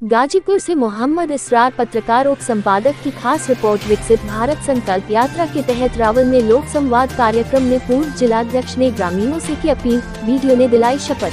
गाजीपुर से मोहम्मद इसरार पत्रकार उप संपादक की खास रिपोर्ट। विकसित भारत संकल्प यात्रा के तहत रावल में लोक संवाद कार्यक्रम में पूर्व जिलाध्यक्ष ने ग्रामीणों से की अपील, वीडियो ने दिलाई शपथ।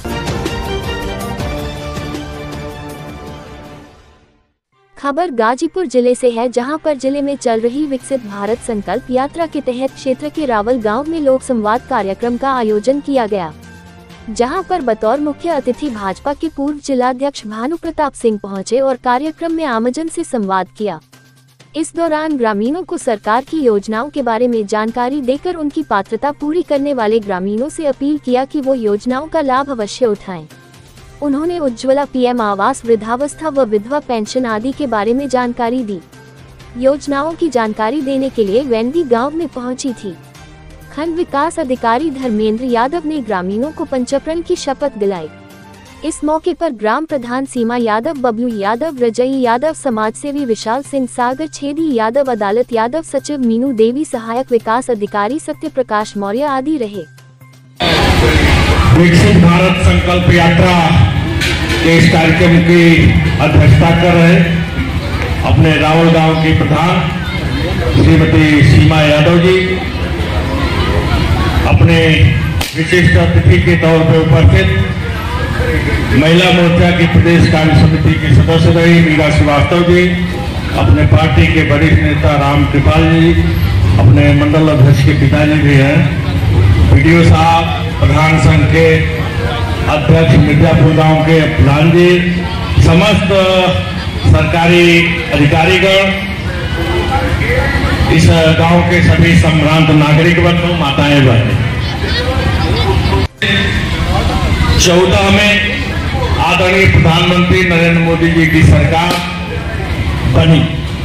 खबर गाजीपुर जिले से है, जहां पर जिले में चल रही विकसित भारत संकल्प यात्रा के तहत क्षेत्र के रावल गांव में लोक संवाद कार्यक्रम का आयोजन किया गया, जहां पर बतौर मुख्य अतिथि भाजपा के पूर्व जिलाध्यक्ष भानु प्रताप सिंह पहुंचे और कार्यक्रम में आमजन से संवाद किया। इस दौरान ग्रामीणों को सरकार की योजनाओं के बारे में जानकारी देकर उनकी पात्रता पूरी करने वाले ग्रामीणों से अपील किया कि वो योजनाओं का लाभ अवश्य उठाएं। उन्होंने उज्ज्वला, पीएम आवास, वृद्धावस्था व विधवा पेंशन आदि के बारे में जानकारी दी। योजनाओं की जानकारी देने के लिए वेंडी गाँव में पहुँची थी। खंड विकास अधिकारी धर्मेंद्र यादव ने ग्रामीणों को पंचप्रण की शपथ दिलाई। इस मौके पर ग्राम प्रधान सीमा यादव, बबलू यादव, रजई यादव, समाजसेवी विशाल सिंह, सागर छेदी यादव, अदालत यादव, सचिव मीनू देवी, सहायक विकास अधिकारी सत्य प्रकाश मौर्य आदि रहे। विकसित भारत संकल्प यात्रा के इस कार्यक्रम की अध्यक्षता कर रहे अपने रावल गांव की प्रधान श्रीमती सीमा यादव जी, अपने विशिष्ट अतिथि के तौर पर उपस्थित महिला मोर्चा की प्रदेश कार्य समिति की सदस्य रही मीरा श्रीवास्तव जी, अपने पार्टी के वरिष्ठ नेता राम कृपाल जी, अपने मंडल अध्यक्ष के पिताजी भी हैं, वीडियो साहब, प्रधान संघ के अध्यक्ष मिर्जापुर गांव के प्रधान जी, समस्त सरकारी अधिकारीगण, इस गांव के सभी संभ्रांत नागरिक बंधु, माताएं बहनें। 14 में आदरणीय प्रधानमंत्री नरेंद्र मोदी जी की सरकार बनी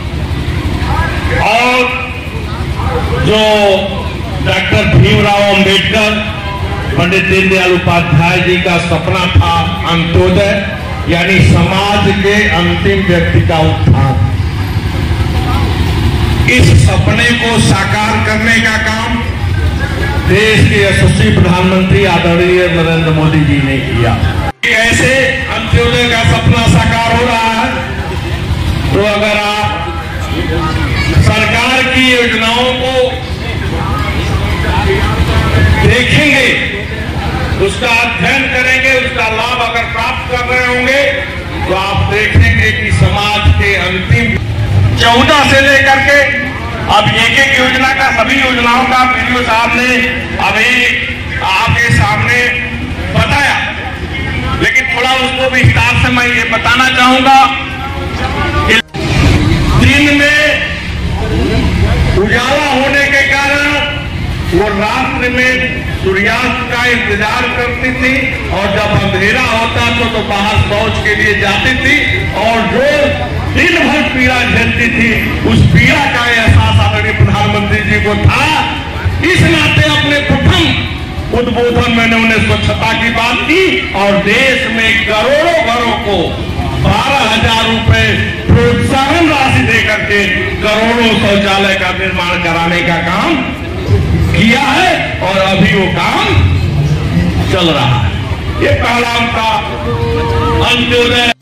और जो डॉक्टर भीमराव अंबेडकर, पंडित दीनदयाल उपाध्याय जी का सपना था अंत्योदय, यानी समाज के अंतिम व्यक्ति का उत्थान, इस सपने को साकार करने का काम देश के यशस्वी प्रधानमंत्री आदरणीय नरेंद्र मोदी जी ने किया। कैसे अंत्योदय का सपना साकार हो रहा है, तो अगर आप सरकार की योजनाओं को देखेंगे, उसका अध्ययन करेंगे, उसका लाभ अगर प्राप्त कर रहे होंगे, तो आप देखेंगे कि समाज के अंतिम 14 से लेकर के अब एक योजना का, सभी योजनाओं का वीडियो साहब ने अभी आपके सामने बताया, लेकिन थोड़ा उसको विस्तार से मैं ये बताना चाहूंगा कि दिन में उजाला होने के कारण वो रात्रि में सूर्यास्त का इंतजार करती थी और जब अंधेरा होता तो बाहर शौच के लिए जाती थी और जो दिन भर पीड़ा झेलती थी, उस पीड़ा का एहसास आदरणीय प्रधानमंत्री जी को था। इस नाते अपने प्रथम उद्बोधन में उन्होंने स्वच्छता की बात की और देश में करोड़ों घरों को 12,000 रुपए प्रोत्साहन राशि देकर के करोड़ों शौचालय का निर्माण कराने का काम किया है और अभी वो काम चल रहा है। ये पहला उनका अंत्योदय